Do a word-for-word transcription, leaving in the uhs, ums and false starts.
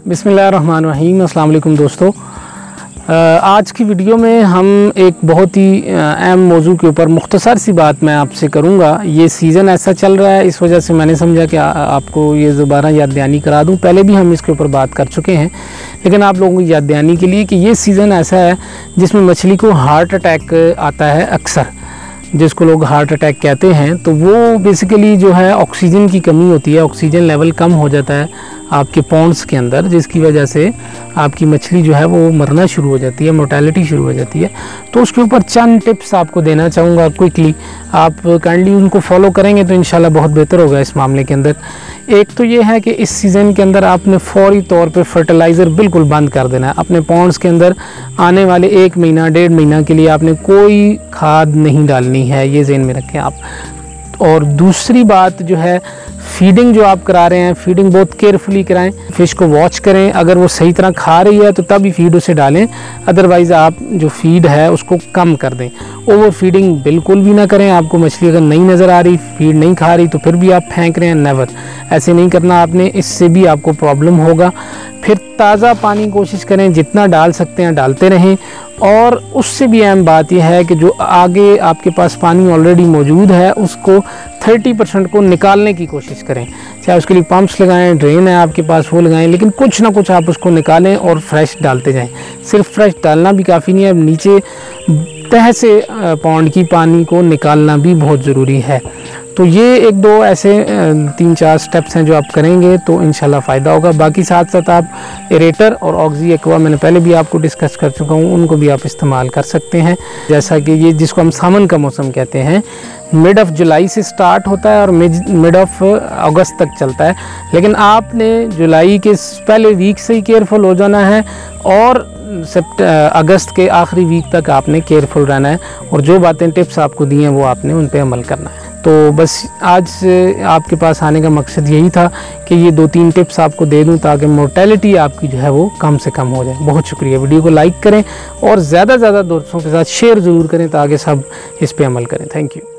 बिस्मिल्लाहिर्रहमानिर्रहीम। अस्सलाम वालेकुम दोस्तों, आज की वीडियो में हम एक बहुत ही अहम मौजू के ऊपर मुख्तसर सी बात मैं आपसे करूंगा। ये सीज़न ऐसा चल रहा है, इस वजह से मैंने समझा कि आ, आपको ये दोबारा याद दहानी करा दूं। पहले भी हम इसके ऊपर बात कर चुके हैं, लेकिन आप लोगों की याद दहानी के लिए कि ये सीज़न ऐसा है जिसमें मछली को हार्ट अटैक आता है अक्सर, जिसको लोग हार्ट अटैक कहते हैं। तो वो बेसिकली जो है ऑक्सीजन की कमी होती है, ऑक्सीजन लेवल कम हो जाता है आपके पॉन्ड्स के अंदर, जिसकी वजह से आपकी मछली जो है वो मरना शुरू हो जाती है, मोर्टेलिटी शुरू हो जाती है। तो उसके ऊपर चंद टिप्स आपको देना चाहूँगा क्विकली। आप काइंडली उनको फॉलो करेंगे तो इंशाल्लाह बहुत बेहतर होगा इस मामले के अंदर। एक तो ये है कि इस सीज़न के अंदर आपने फौरी तौर पे फर्टिलाइज़र बिल्कुल बंद कर देना है। अपने पॉन्ड्स के अंदर आने वाले एक महीना डेढ़ महीना के लिए आपने कोई खाद नहीं डालनी है, ये ज़हन में रखें आप। और दूसरी बात जो है, फीडिंग जो आप करा रहे हैं, फीडिंग बहुत केयरफुली कराएं। फ़िश को वॉच करें, अगर वो सही तरह खा रही है तो तभी फीड उसे डालें, अदरवाइज़ आप जो फीड है उसको कम कर दें। ओवर फीडिंग बिल्कुल भी ना करें। आपको मछली अगर नहीं नज़र आ रही, फीड नहीं खा रही, तो फिर भी आप फेंक रहे हैं, नेवर। ऐसे नहीं करना आपने, इससे भी आपको प्रॉब्लम होगा। फिर ताज़ा पानी कोशिश करें, जितना डाल सकते हैं डालते रहें। और उससे भी अहम बात यह है कि जो आगे आपके पास पानी ऑलरेडी मौजूद है उसको तीस परसेंट को निकालने की कोशिश करें। चाहे उसके लिए पंप्स लगाएं, ड्रेन है आपके पास वो लगाएं, लेकिन कुछ ना कुछ आप उसको निकालें और फ्रेश डालते जाएं। सिर्फ फ्रेश डालना भी काफ़ी नहीं है, नीचे तह से पौंड की पानी को निकालना भी बहुत ज़रूरी है। तो ये एक दो ऐसे तीन चार स्टेप्स हैं जो आप करेंगे तो इंशाल्लाह फ़ायदा होगा। बाकी साथ साथ आप एरेटर और ऑक्सी एक्वा, मैंने पहले भी आपको डिस्कस कर चुका हूँ, उनको भी आप इस्तेमाल कर सकते हैं। जैसा कि ये जिसको हम सावन का मौसम कहते हैं, मिड ऑफ जुलाई से स्टार्ट होता है और मिड ऑफ अगस्त तक चलता है। लेकिन आपने जुलाई के पहले वीक से ही केयरफुल हो जाना है और अगस्त के आखिरी वीक तक आपने केयरफुल रहना है। और जो बातें टिप्स आपको दी हैं वो आपने उन पर अमल करना है। तो बस आज आपके पास आने का मकसद यही था कि ये दो तीन टिप्स आपको दे दूं ताकि मोर्टेलिटी आपकी जो है वो कम से कम हो जाए। बहुत शुक्रिया। वीडियो को लाइक करें और ज़्यादा से ज़्यादा दोस्तों के साथ शेयर ज़रूर करें ताकि सब इस पे अमल करें। Thank you.